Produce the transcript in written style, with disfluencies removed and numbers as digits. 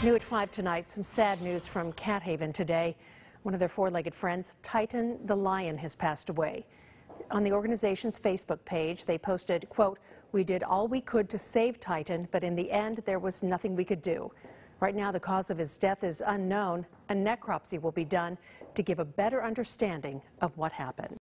New at 5 tonight, some sad news from Cat Haven today. One of their four-legged friends, Titan the lion, has passed away. On the organization's Facebook page, they posted, quote, "We did all we could to save Titan, but in the end, there was nothing we could do. Right now, the cause of his death is unknown. A necropsy will be done to give a better understanding of what happened."